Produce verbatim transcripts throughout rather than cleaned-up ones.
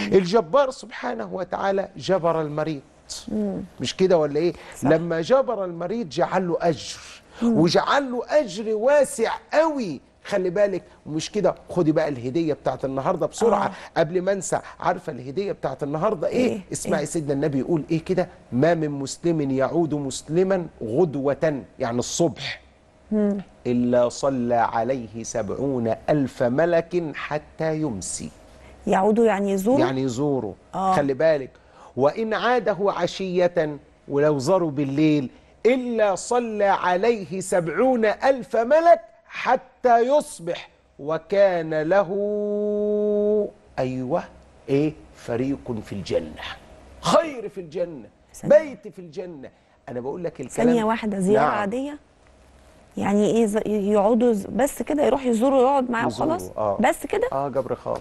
الجبار سبحانه وتعالى جبر المريض، مش كده ولا ايه؟ صح. لما جبر المريض جعل له اجر، وجعل له اجر واسع قوي. خلي بالك، ومش كده، خدي بقى الهديه بتاعت النهارده بسرعه آه. قبل ما انسى. عارفه الهديه بتاعت النهارده ايه؟ إيه؟ اسمعي إيه؟ سيدنا النبي يقول ايه كده؟ ما من مسلم يعود مسلما غدوه، يعني الصبح، مم. الا صلى عليه سبعون الف ملك حتى يمسي. يعودوا يعني يزوروا؟ يعني يزوروا. آه. خلي بالك، وان عاده عشيه، ولو زاروا بالليل، الا صلى عليه سبعون الف ملك حتى يصبح، وكان له أيوة إيه فريق في الجنة، خير في الجنة، بيت في الجنة. أنا بقول لك الكلام. ثانية واحدة، زيارة نعم. عادية يعني إيه؟ يقعدوا بس كده، يروح يزوروا ويقعد معاه وخلاص؟ آه. بس كده؟ آه جبر خاطر.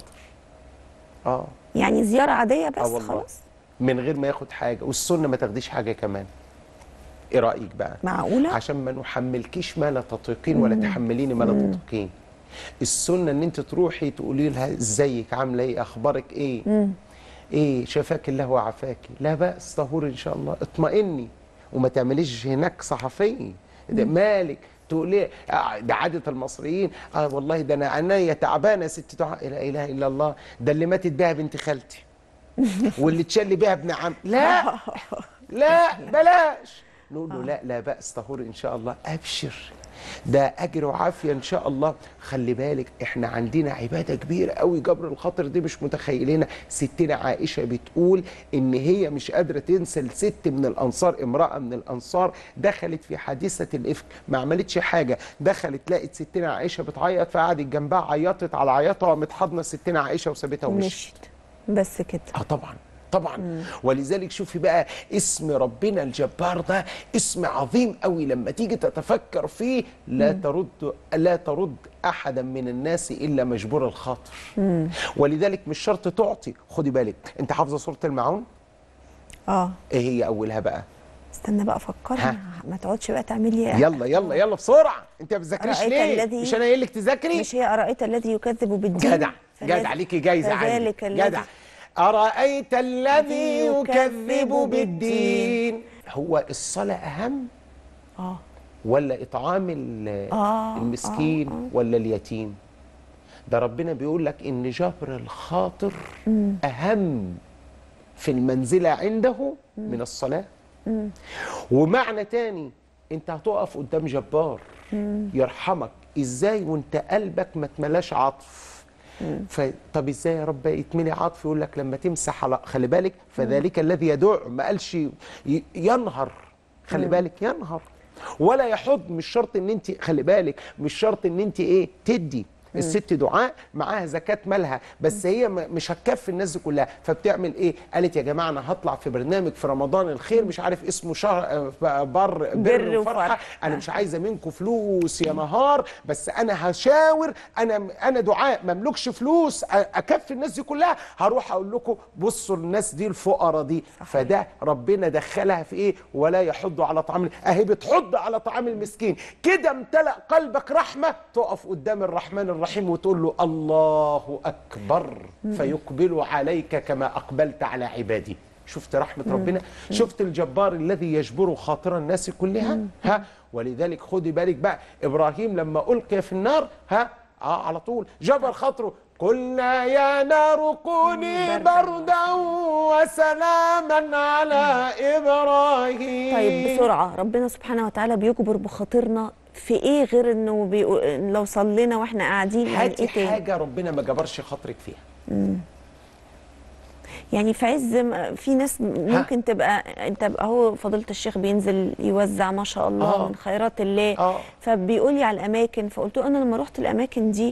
آه يعني زيارة عادية بس آه خلاص، من غير ما ياخد حاجة، والسنة ما تاخديش حاجة كمان. ايه رايك بقى؟ معقوله؟ عشان ما نحملكيش ما لا تطيقين ولا تحمليني ما لا تطيقين. السنه ان انت تروحي تقولي لها ازيك، عامله ايه، اخبارك ايه؟ مم. ايه شفاك الله وعافاكي، لا باس، طهور ان شاء الله، اطمئني، وما تعمليش هناك صحفيه مالك تقولي ده عاده المصريين. اه والله ده انا عينيا تعبانه يا ست دعاء، لا اله الا الله، ده اللي ماتت بيها بنت خالتي واللي اتشل بيها ابن عم. لا لا بلاش. نقول له لا لا بأس، طهور إن شاء الله، أبشر، ده أجر وعافية إن شاء الله. خلي بالك إحنا عندنا عبادة كبيرة قوي جبر الخاطر دي مش متخيلينها. ستنا عائشة بتقول إن هي مش قادرة تنسى الست من الأنصار، امرأة من الأنصار دخلت في حادثة الإفك، ما عملتش حاجة، دخلت لقت ستنا عائشة بتعيط، فقعدت جنبها عيطت على عياطها، وقامت حاضنة ستنا عائشة وسابتها ومشيت. بس كده. اه طبعا طبعا. مم. ولذلك شوفي بقى اسم ربنا الجبار ده اسم عظيم قوي، لما تيجي تتفكر فيه لا مم. ترد لا ترد احدا من الناس الا مجبور الخاطر. مم. ولذلك مش شرط تعطي. خدي بالك، انت حافظه سوره المعون؟ اه. ايه هي اولها بقى؟ استنى بقى افكرها، ما تقعدش بقى تعملي يلا يلا يلا بسرعه، انت ما بتذاكريش ليه؟ الذي... مش انا قايل لك تذاكري؟ مش هي ارايت الذي يكذب بالدين؟ جدع جدع، عليكي جايزه عاليه. جدع. أرأيت الذي يكذب بالدين. هو الصلاة أهم؟ آه ولا إطعام آه المسكين؟ آه آه ولا اليتيم؟ ده ربنا بيقول لك إن جبر الخاطر مم. أهم في المنزلة عنده مم. من الصلاة. مم. ومعنى تاني، أنت هتقف قدام جبار مم. يرحمك إزاي وأنت قلبك ما تملاش عطف. طب ازاي يا رب يتملي عطف؟ يقول لك لما تمسح على، خلي بالك، فذلك الذي يدع، ما قالش ينهر، خلي مم. بالك ينهر ولا يحض. مش شرط ان انت، خلي بالك، مش شرط ان انت ايه تدي. الست دعاء معاها زكاة مالها، بس هي مش هتكفي الناس دي كلها، فبتعمل ايه؟ قالت يا جماعه انا هطلع في برنامج في رمضان الخير مش عارف اسمه، شهر بر بر, بر وفرحه، انا مش عايزه منكم فلوس يا نهار، بس انا هشاور، انا انا دعاء ما املكش فلوس اكفي الناس دي كلها، هروح اقول لكم بصوا الناس دي الفقراء دي. فده ربنا دخلها في ايه؟ ولا يحض على طعام، اهي بتحض على طعام المسكين كده، امتلأ قلبك رحمه، تقف قدام الرحمن الرحيم وتقول له الله أكبر فيقبل عليك كما أقبلت على عبادي. شفت رحمة ربنا؟ شفت الجبار الذي يجبر خاطر الناس كلها؟ ها؟ ولذلك خدي بالك بقى، إبراهيم لما ألقي في النار، ها؟ آه على طول جبر خاطره، قلنا يا نار كوني بردا وسلاما على إبراهيم. طيب بسرعة، ربنا سبحانه وتعالى بيجبر بخاطرنا في ايه غير انه بيقول لو صلينا واحنا قاعدين؟ يعني هاتي ايه تاني حاجه ربنا ما جبرش خاطرك فيها؟ مم. يعني في عز في ناس ممكن ها. تبقى انت اهو فضيله الشيخ بينزل يوزع ما شاء الله آه. من خيرات الله آه. فبيقول لي على الاماكن، فقلت له انا لما رحت الاماكن دي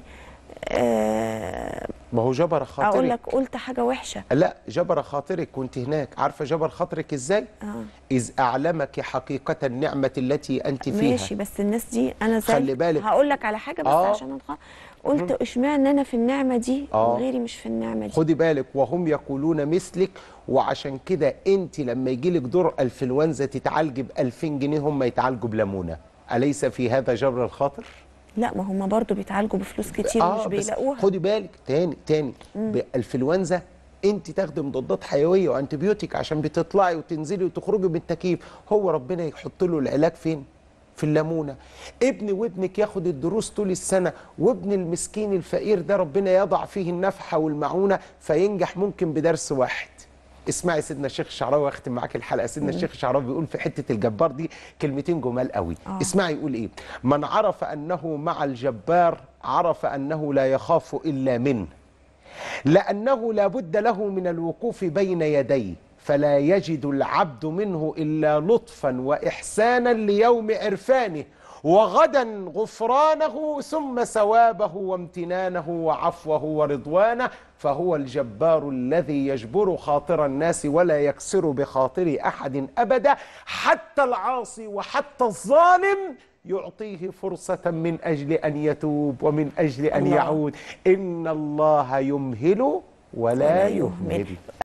آه ما هو جبر خاطرك. اقول لك قلت حاجه وحشه؟ لا، جبر خاطرك كنت هناك. عارفه جبر خاطرك ازاي؟ آه. اذ اعلمك حقيقه النعمه التي انت فيها. ماشي، بس الناس دي انا زي خلي بالك، هقول لك على حاجه بس آه. عشان أدخل. قلت اشمعنى انا في النعمه دي آه. وغيري مش في النعمه دي؟ خدي بالك، وهم يقولون مثلك، وعشان كده انت لما يجي لك دور انفلونزا تتعالجي ب ألفين جنيه، هم يتعالجوا بليمونه. اليس في هذا جبر الخاطر؟ لا، ما هم برضه بيتعالجوا بفلوس كتير آه مش بيلاقوها. خدي بالك تاني تاني، بالانفلونزا انت تاخدي مضادات حيويه وانتبيوتيك عشان بتطلعي وتنزلي وتخرجي من التكييف، هو ربنا يحط له العلاج فين؟ في الليمونه. ابني وابنك ياخد الدروس طول السنه، وابن المسكين الفقير ده ربنا يضع فيه النفحه والمعونه فينجح ممكن بدرس واحد. اسمعي سيدنا الشيخ الشعراوي واختم معاك الحلقه. سيدنا الشيخ الشعراوي بيقول في حته الجبار دي كلمتين جمال قوي. آه. اسمعي يقول ايه: من عرف انه مع الجبار عرف انه لا يخاف الا منه، لانه لا بد له من الوقوف بين يديه، فلا يجد العبد منه الا لطفا واحسانا ليوم عرفانه، وغدا غفرانه، ثم ثوابه وامتنانه وعفوه ورضوانه، فهو الجبار الذي يجبر خاطر الناس ولا يكسر بخاطر أحد أبدا، حتى العاصي وحتى الظالم يعطيه فرصة من أجل أن يتوب ومن أجل أن الله. يعود. إن الله يمهل ولا, ولا يهمل.